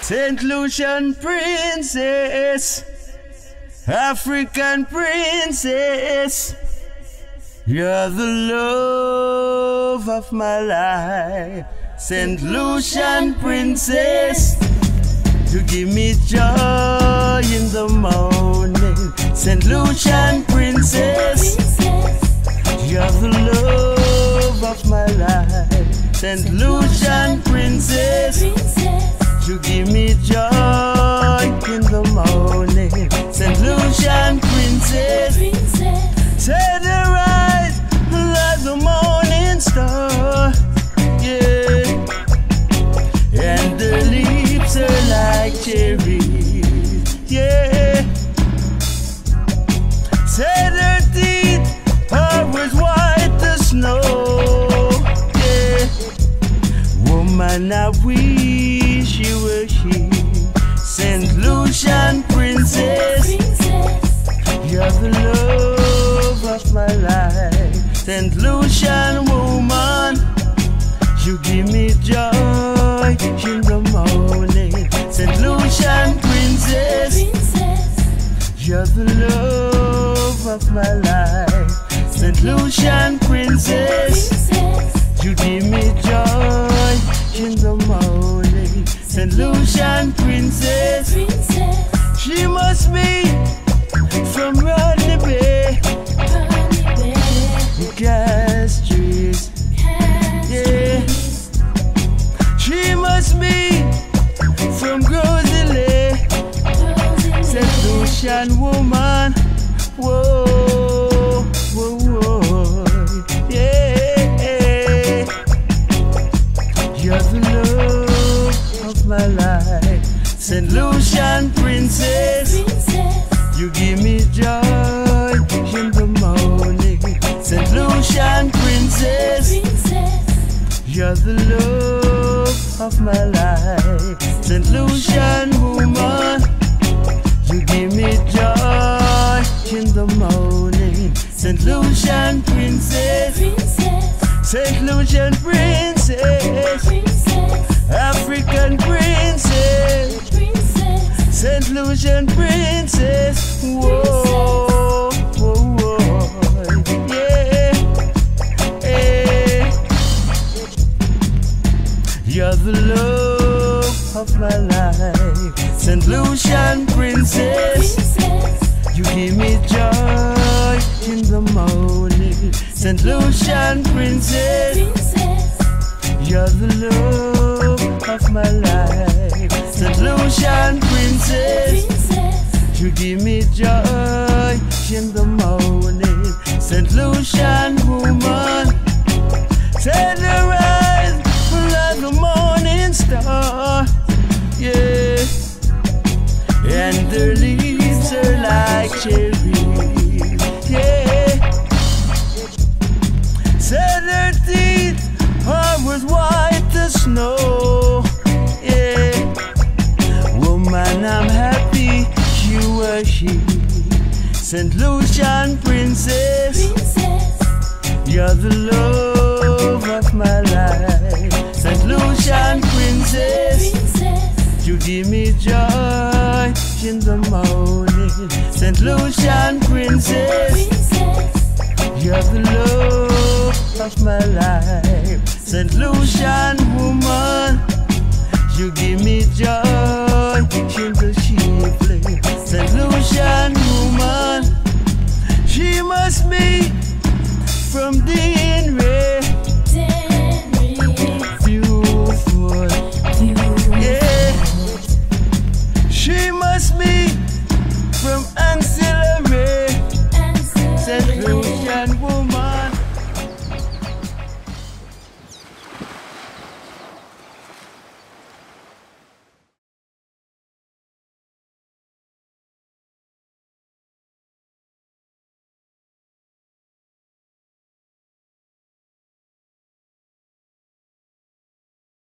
St. Lucian princess, African princess, you're the love of my life. St. Lucian princess, you give me joy in the morning. St. Lucian princess, you're the love of my life. St. Lucian princess, you give me joy in the morning. St. Lucian princess, set her eyes like the morning star, yeah, and the lips are like cherries, yeah. Said her teeth are as white as snow, yeah. Woman, I wish you were she. St. Lucian princess, you're the love of my life. St. Lucian woman, you give me joy in the morning. St. Lucian princess, you're the love of my life. St. Lucian princess, you give me joy in the morning. St. Lucian princess, she must be from Rodney Bay, Castries, yeah. She must be from Grosley, St. Lucian woman, whoa, whoa, whoa, yeah. You're the love of my life. St. Lucian princess, you give me joy in the morning. St. Lucian princess, you're the love of my life. St. Lucian woman, you give me joy in the morning. St. Lucian princess, St. Lucian princess, African princess, St. Lucian princess, whoa, whoa, whoa, yeah, yeah. You're the love of my life. St. Lucian princess, you give me joy in the morning. St. Lucian princess, you're the love of my life. St. Lucian princess, you give me joy in the morning. St. Lucian woman, set her eyes like the morning star, yeah, and her leaves are like cherries, yeah. Said her teeth are as white as snow, yeah. Woman, I'm happy you were she. St. Lucian princess, you're the love of my life. St. Lucian princess, you give me joy in the morning. St. Lucian princess, you're the love of my life. St. Lucian woman, you give me joy in the sheepling. St. Lucian woman, she must be from Denver, beautiful, yeah. She must be from Ancillary, St. Lucian woman.